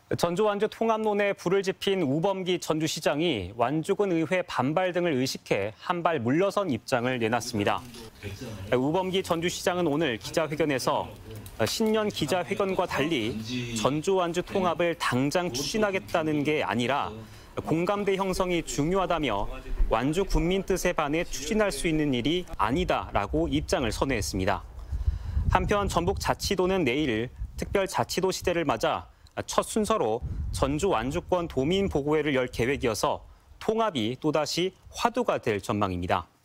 전주 완주 통합론에 불을 지핀 우범기 전주시장이 완주군 의회 반발 등을 의식해 한 발 물러선 입장을 내놨습니다. 우범기 전주시장은 오늘 기자회견에서 신년 기자회견과 달리 전주 완주 통합을 당장 추진하겠다는 게 아니라 공감대 형성이 중요하다며 완주 군민 뜻에 반해 추진할 수 있는 일이 아니다라고 입장을 선회했습니다. 한편 전북자치도는 내일 특별자치도 시대를 맞아 첫 순서로 전주 완주권 도민보고회를 열 계획이어서 통합이 또다시 화두가 될 전망입니다.